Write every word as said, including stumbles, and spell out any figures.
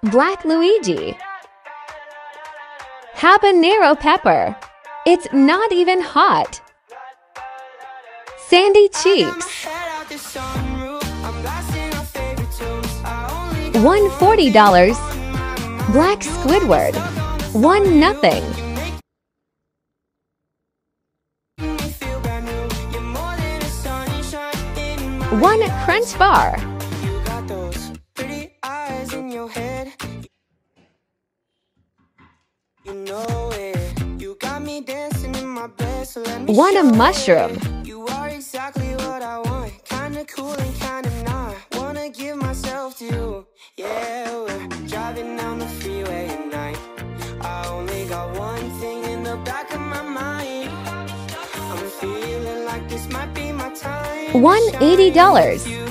Black Luigi. Habanero pepper. It's not even hot. Sandy cheeks. One forty dollars. Black Squidward. One nothing. One Crunch bar. One a mushroom. You are exactly what I want. Kinda cool and kinda not. Wanna give myself to you. Yeah, we're driving down the freeway at night. I only got one thing in the back of my mind. I'm feeling like this might be my time. One eighty dollars.